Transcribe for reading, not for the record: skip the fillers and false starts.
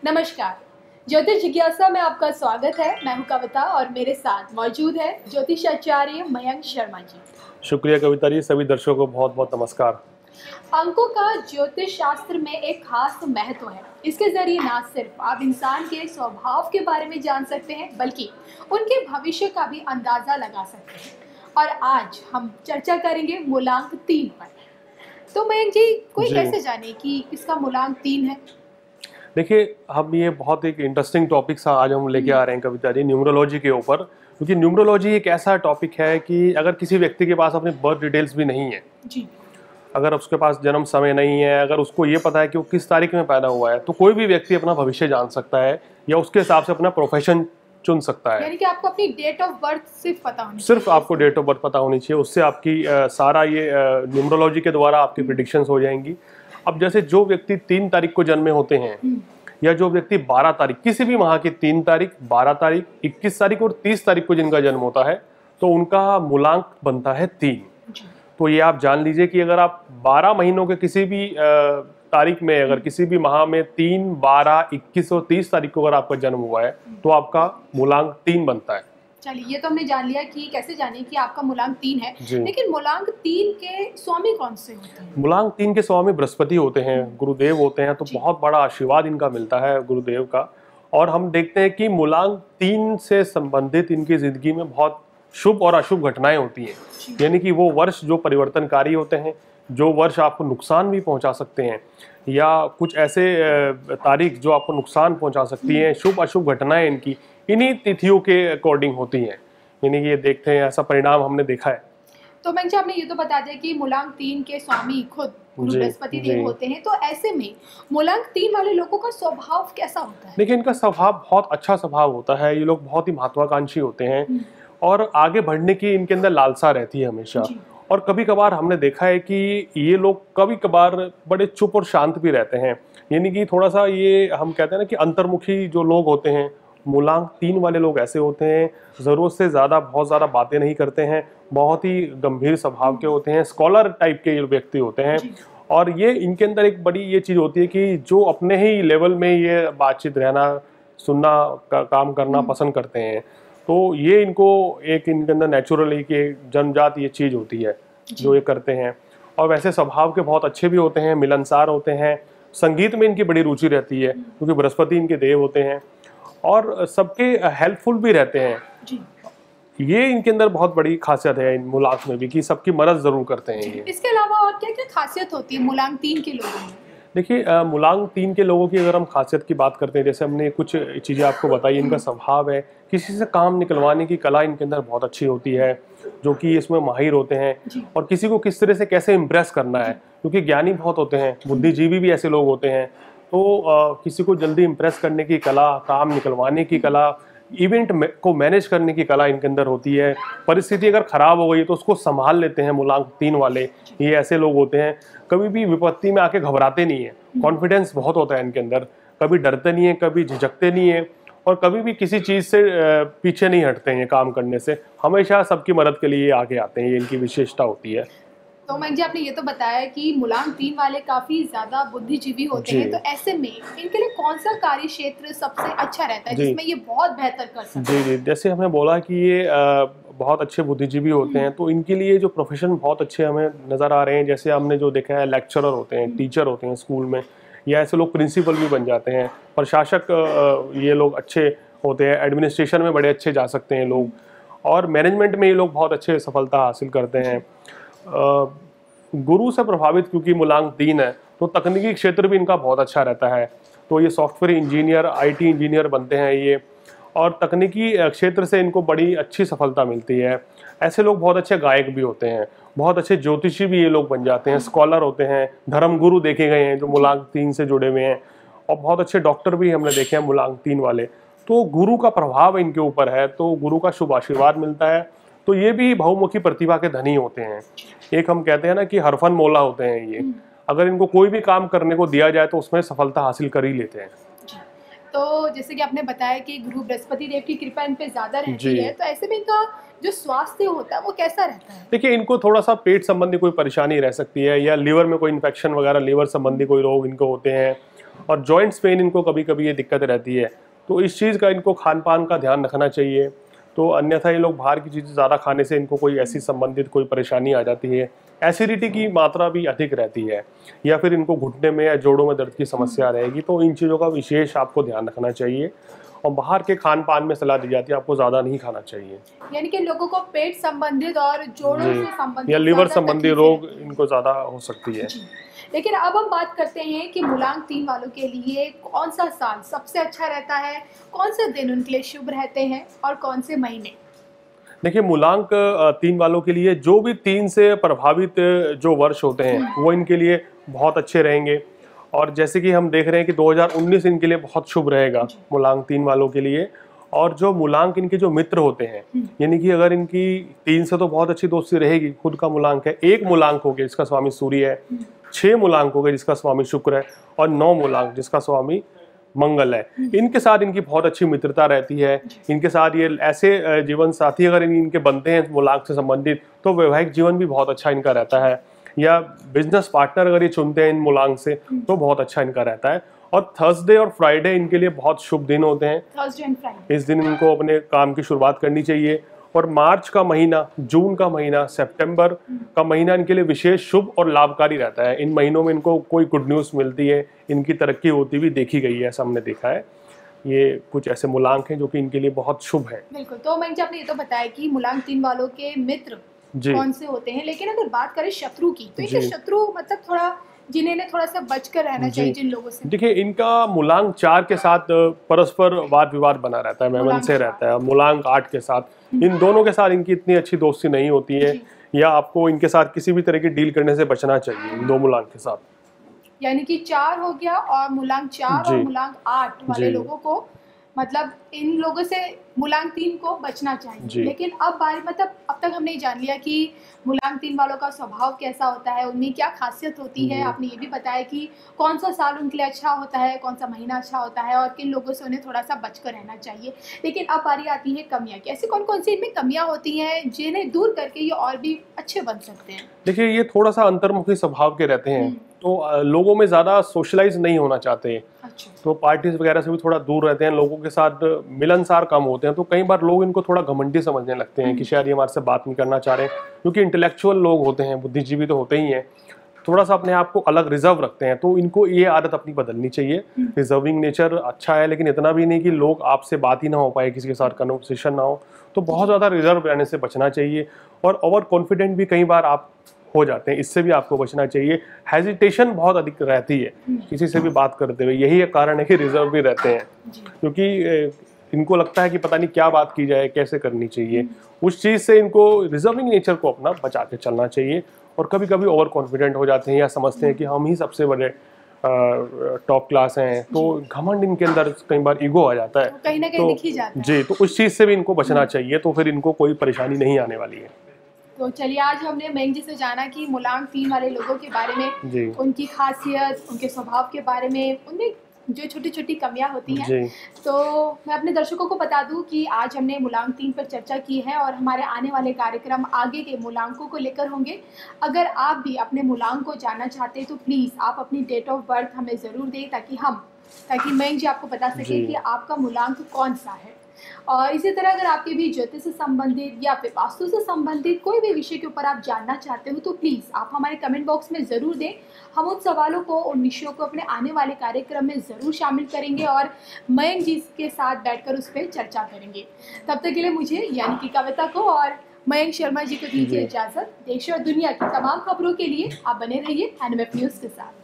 नमस्कार। ज्योतिष जिज्ञासा में आपका स्वागत है। मैं हूं कविता और मेरे साथ मौजूद है ज्योतिष आचार्य मयंक शर्मा जी। शुक्रिया कविता जी। सभी दर्शकों को बहुत बहुत नमस्कार। अंकों का ज्योतिष शास्त्र में एक खास महत्व है। इसके जरिए न सिर्फ आप इंसान के स्वभाव के बारे में जान सकते हैं बल्कि उनके भविष्य का भी अंदाजा लगा सकते हैं। और आज हम चर्चा करेंगे मूलांक 3 पर। तो मयंक जी, कोई कैसे जाने कि इसका मूलांक 3 है? देखिए, हम ये बहुत एक इंटरेस्टिंग टॉपिक सा आज हम लेके आ रहे हैं कविता जी, न्यूमरोलॉजी के ऊपर। क्योंकि न्यूमरोलॉजी एक ऐसा टॉपिक है कि अगर किसी व्यक्ति के पास अपने बर्थ डिटेल्स भी नहीं है जी, अगर उसके पास जन्म समय नहीं है, अगर उसको ये पता है कि वो किस तारीख में पैदा हुआ है, तो कोई भी व्यक्ति अपना भविष्य जान सकता है या उसके हिसाब से अपना प्रोफेशन चुन सकता है। यानी कि आपको अपनी डेट ऑफ बर्थ सिर्फ पता होनी चाहिए। सिर्फ आपको डेट ऑफ बर्थ पता होनी चाहिए, उससे आपकी सारा ये न्यूमरोलॉजी के द्वारा आपकी प्रिडिक्शंस हो जाएंगी। अब जैसे जो व्यक्ति 3 तारीख को जन्मे होते हैं या जो व्यक्ति 12 तारीख, किसी भी माह की 3 तारीख, 12 तारीख, 21 तारीख और 30 तारीख को जिनका जन्म होता है, तो उनका मूलांक बनता है 3। तो ये आप जान लीजिए कि अगर आप 12 महीनों के किसी भी तारीख में, अगर किसी भी माह में 3, 12, 21 और 30 तारीख को अगर आपका जन्म हुआ है तो आपका मूलांक 3 बनता है। चलिए, ये तो हमने जान लिया कि कैसे जाने कि आपका मूलांक 3 है। लेकिन मूलांक 3 के स्वामी कौन से होते हैं? मूलांक 3 के स्वामी बृहस्पति होते हैं, गुरुदेव होते हैं। तो बहुत बड़ा आशीर्वाद इनका मिलता है गुरुदेव का। और हम देखते हैं कि मूलांक 3 से संबंधित इनकी जिंदगी में बहुत शुभ और अशुभ घटनाएं होती हैं। यानी कि वो वर्ष जो परिवर्तनकारी होते हैं, जो वर्ष आपको नुकसान भी पहुंचा सकते हैं, या कुछ ऐसे तारीख जो आपको नुकसान पहुंचा सकती हैं, शुभ अशुभ घटनाएं इनकी इन्हीं तिथियों के अकॉर्डिंग होती हैं। यानी कि ये देखते हैं, ऐसा परिणाम हमने देखा है। तो मैं आपने ये तो बता दिया कि मूलांक 3 के स्वामी खुद गुरु बृहस्पति देव होते हैं। तो ऐसे में मूलांक 3 वाले लोगों का स्वभाव कैसा होता है? देखिए, इनका स्वभाव बहुत अच्छा स्वभाव होता है। ये लोग बहुत ही महत्वाकांक्षी होते हैं और आगे बढ़ने की इनके अंदर लालसा रहती है हमेशा। और कभी कभार हमने देखा है कि ये लोग कभी कभार बड़े चुप और शांत भी रहते हैं। यानी कि थोड़ा सा ये हम कहते हैं ना कि अंतर्मुखी जो लोग होते हैं, मूलांक 3 वाले लोग ऐसे होते हैं, ज़रूरत से ज़्यादा बहुत ज़्यादा बातें नहीं करते हैं, बहुत ही गंभीर स्वभाव के होते हैं, स्कॉलर टाइप के व्यक्ति होते हैं। और ये इनके अंदर एक बड़ी ये चीज़ होती है कि जो अपने ही लेवल में ये बातचीत रहना, सुनना, काम करना पसंद करते हैं। तो ये इनको एक इनके अंदर नेचुरली कि जन्मजात ये चीज़ होती है जो ये करते हैं। और वैसे स्वभाव के बहुत अच्छे भी होते हैं, मिलनसार होते हैं। संगीत में इनकी बड़ी रुचि रहती है क्योंकि बृहस्पति इनके देव होते हैं। और सबके हेल्पफुल भी रहते हैं जी। ये इनके अंदर बहुत बड़ी खासियत है इन मूलांक में भी कि सबकी मदद जरूर करते हैं ये। इसके अलावा और क्या क्या खासियत होती है मूलांक 3 के लोगों में? देखिए, मूलांक 3 के लोगों की अगर हम खासियत की बात करते हैं, जैसे हमने कुछ चीज़ें आपको बताई, इनका स्वभाव है, किसी से काम निकलवाने की कला इनके अंदर बहुत अच्छी होती है, जो कि इसमें माहिर होते हैं। और किसी को किस तरह से कैसे इम्प्रेस करना है, क्योंकि ज्ञानी बहुत होते हैं, बुद्धिजीवी भी ऐसे लोग होते हैं। तो किसी को जल्दी इम्प्रेस करने की कला, काम निकलवाने की कला, इवेंट को मैनेज करने की कला इनके अंदर होती है। परिस्थिति अगर खराब हो गई तो उसको संभाल लेते हैं मूलांक 3 वाले। ये ऐसे लोग होते हैं, कभी भी विपत्ति में आके घबराते नहीं है, कॉन्फिडेंस बहुत होता है इनके अंदर, कभी डरते नहीं है, कभी झिझकते नहीं है और कभी भी किसी चीज़ से पीछे नहीं हटते हैं काम करने से, हमेशा सबकी मदद के लिए आगे आते हैं। ये इनकी विशेषता होती है। तो मैं जी, आपने ये तो बताया कि मूलांक 3 वाले काफी ज्यादा बुद्धिजीवी होते हैं। तो ऐसे में इनके लिए कौन सा कार्य क्षेत्र सबसे अच्छा रहता है जिसमें ये बहुत बेहतर कर सकते हैं? जी, जैसे हमने बोला कि ये बहुत अच्छे बुद्धिजीवी होते हैं, तो इनके लिए जो प्रोफेशन बहुत अच्छे हमें नज़र आ रहे हैं। जैसे हमने जो देखा है, लेक्चरर होते हैं, टीचर होते हैं स्कूल में, या ऐसे लोग प्रिंसिपल भी बन जाते हैं, प्रशासक ये लोग अच्छे होते हैं, एडमिनिस्ट्रेशन में बड़े अच्छे जा सकते हैं लोग, और मैनेजमेंट में ये लोग बहुत अच्छे सफलता हासिल करते हैं। गुरु से प्रभावित क्योंकि मूलांक 3 है, तो तकनीकी क्षेत्र भी इनका बहुत अच्छा रहता है। तो ये सॉफ्टवेयर इंजीनियर, आईटी इंजीनियर बनते हैं ये, और तकनीकी क्षेत्र से इनको बड़ी अच्छी सफलता मिलती है। ऐसे लोग बहुत अच्छे गायक भी होते हैं, बहुत अच्छे ज्योतिषी भी ये लोग बन जाते हैं, स्कॉलर होते हैं, धर्मगुरु देखे गए हैं जो मूलांक 3 से जुड़े हुए हैं, और बहुत अच्छे डॉक्टर भी हमने देखे हैं मूलांक 3 वाले। तो गुरु का प्रभाव इनके ऊपर है, तो गुरु का शुभ आशीर्वाद मिलता है। तो ये भी बहुमुखी प्रतिभा के धनी होते हैं। एक हम कहते हैं ना कि हरफन मौला होते हैं ये, अगर इनको कोई भी काम करने को दिया जाए तो उसमें सफलता हासिल कर ही लेते हैं। तो जैसे कि आपने बताया कि गुरु बृहस्पति देव की कृपा इन पे ज्यादा रहती है, तो ऐसे में इनका जो स्वास्थ्य होता है वो कैसा रहता है? देखिए, इनको थोड़ा सा पेट संबंधी कोई परेशानी रह सकती है, या लीवर में कोई इन्फेक्शन वगैरह, लीवर संबंधी कोई रोग इनको होते हैं, और जॉइंट्स पेन इनको कभी कभी ये दिक्कत रहती है, तो इस चीज़ का इनको खान पान का ध्यान रखना चाहिए। तो अन्यथा ये लोग बाहर की चीज़ें ज़्यादा खाने से इनको कोई ऐसी संबंधित कोई परेशानी आ जाती है, एसिडिटी की मात्रा भी अधिक रहती है, या फिर इनको घुटने में या जोड़ों में दर्द की समस्या रहेगी। तो इन चीज़ों का विशेष आपको ध्यान रखना चाहिए, और बाहर के खान पान में सलाह दी जाती है आपको ज़्यादा नहीं खाना चाहिए। यानी कि लोगों को पेट संबंधित और जोड़ों से संबंधित या लिवर ज़्यादा संबंधी तकलीफें रोग रहती हैं। इनको ज़्यादा हो सकती है। जी। लेकिन अब हम बात करते हैं कि मूलांक 3 वालों के लिए कौन सा साल सबसे अच्छा रहता है, कौन से दिन उनके लिए शुभ रहते हैं और कौन से महीने? देखिए, मूलांक 3 वालों के लिए जो भी 3 से प्रभावित जो वर्ष होते हैं वो इनके लिए बहुत अच्छे रहेंगे। और जैसे कि हम देख रहे हैं कि 2019 इनके लिए बहुत शुभ रहेगा मूलांक 3 वालों के लिए। और जो मूलांक इनके जो मित्र होते हैं, यानी कि अगर इनकी 3 से तो बहुत अच्छी दोस्ती रहेगी, खुद का मूलांक है, 1 मूलांक हो गया जिसका स्वामी सूर्य है, 6 मूलांक हो गए जिसका स्वामी शुक्र है, और 9 मूलांक जिसका स्वामी मंगल है। इनके साथ इनकी बहुत अच्छी मित्रता रहती है। इनके साथ ये ऐसे जीवन साथी अगर इनके बनते हैं मूलांक से संबंधित, तो वैवाहिक जीवन भी बहुत अच्छा इनका रहता है। या बिजनेस पार्टनर अगर ये चुनते हैं इन मूलांक से, तो बहुत अच्छा इनका रहता है। और थर्सडे और फ्राइडे इनके लिए बहुत शुभ दिन होते हैं। थर्सडे एंड फ्राइडे, इस दिन इनको अपने काम की शुरुआत करनी चाहिए। और मार्च का महीना, जून का महीना, सितंबर का महीना इनके लिए विशेष शुभ और लाभकारी रहता है। इन महीनों में इनको कोई गुड न्यूज़ मिलती है, इनकी तरक्की होती हुई देखी गई है, ऐसा हमने देखा है। ये कुछ ऐसे मूलांक हैं जो कि इनके लिए बहुत शुभ है। बिल्कुल। तो मैं आपने ये तो बताया कि मूलांक 3 वालों के मित्र कौन से होते हैं, लेकिन अगर बात करें शत्रु की, तो इनके शत्रु मतलब थोड़ा जिन्हें थोड़ा सा बचकर रहना चाहिए जिन लोगों से। देखिए, इनका मूलांक 4 के साथ परस्पर वाद विवाद बना रहता है, मेमन से रहता है। मूलांक 8 के साथ, इन दोनों के साथ इनकी इतनी अच्छी दोस्ती नहीं होती है, या आपको इनके साथ किसी भी तरह की डील करने से बचना चाहिए इन 2 मूलांक के साथ। यानी कि 4 हो गया और मूलांक 4 और मूलांक 8 वाले लोगों को, मतलब इन लोगों से मूलांक 3 को बचना चाहिए। लेकिन अब मतलब अब तक हमने जान लिया कि मूलांक 3 वालों का स्वभाव कैसा होता है, उनमें क्या खासियत होती है। आपने ये भी बताया कि कौन सा साल उनके लिए अच्छा होता है, कौन सा महीना अच्छा होता है, और किन लोगों से उन्हें थोड़ा सा बचकर रहना चाहिए। लेकिन अब बारी आती है कमियां की। ऐसी कौन कौन सी इनमें कमियां होती हैं जिन्हें दूर करके ये और भी अच्छे बन सकते हैं? देखिए, ये थोड़ा सा अंतर्मुखी स्वभाव के रहते हैं, तो लोगों में ज़्यादा सोशलाइज नहीं होना चाहते। अच्छा। तो पार्टीज वगैरह से भी थोड़ा दूर रहते हैं, लोगों के साथ मिलनसार कम होते हैं। तो कई बार लोग इनको थोड़ा घमंडी समझने लगते हैं कि शायद ये हमारे से बात नहीं करना चाह रहे, क्योंकि इंटेलेक्चुअल लोग होते हैं, बुद्धिजीवी तो होते ही हैं, थोड़ा सा अपने आप को अलग रिजर्व रखते हैं। तो इनको ये आदत अपनी बदलनी चाहिए। रिजर्विंग नेचर अच्छा है, लेकिन इतना भी नहीं कि लोग आपसे बात ही ना हो पाए, किसी के साथ कन्वर्सेशन ना हो। तो बहुत ज़्यादा रिजर्व रहने से बचना चाहिए। और ओवर कॉन्फिडेंट भी कई बार आप हो जाते हैं, इससे भी आपको बचना चाहिए। हेजिटेशन बहुत अधिक रहती है किसी से भी बात करते हुए, यही एक कारण है कि रिजर्व भी रहते हैं, क्योंकि इनको लगता है कि पता नहीं क्या बात की जाए, कैसे करनी चाहिए। उस चीज़ से इनको रिजर्विंग नेचर को अपना बचा के चलना चाहिए। और कभी कभी ओवर कॉन्फिडेंट हो जाते हैं, या समझते हैं कि हम ही सबसे बड़े टॉप क्लास हैं, तो घमंड इनके अंदर कई बार ईगो आ जाता है, तो कहीं ना कहीं दिख ही जाता है। जी, तो उस चीज़ से भी इनको बचना चाहिए। तो फिर इनको कोई परेशानी नहीं आने वाली है। तो चलिए, आज हमने मयंक जी से जाना कि मूलांक 3 वाले लोगों के बारे में, उनकी खासियत, उनके स्वभाव के बारे में, उनमें जो छोटी छोटी कमियां होती हैं। तो मैं अपने दर्शकों को बता दूं कि आज हमने मूलांक 3 पर चर्चा की है, और हमारे आने वाले कार्यक्रम आगे के मूलांकों को लेकर होंगे। अगर आप भी अपने मूलांक को जानना चाहते हैं तो प्लीज़ आप अपनी डेट ऑफ बर्थ हमें ज़रूर दें, ताकि मयंक जी आपको बता सके कि आपका मूलांक कौन सा है। और इसी तरह अगर आपके भी ज्योतिष से संबंधित या फिर वास्तु से संबंधित कोई भी विषय के ऊपर आप जानना चाहते हो, तो प्लीज़ आप हमारे कमेंट बॉक्स में ज़रूर दें। हम उन सवालों को, उन विषयों को अपने आने वाले कार्यक्रम में ज़रूर शामिल करेंगे, और मयंक जी के साथ बैठकर उस पर चर्चा करेंगे। तब तक के लिए मुझे, यानी कि कविता को और मयंक शर्मा जी को दीजिए इजाज़त। देश और दुनिया की तमाम खबरों के लिए आप बने रहिए NMF न्यूज़ के साथ।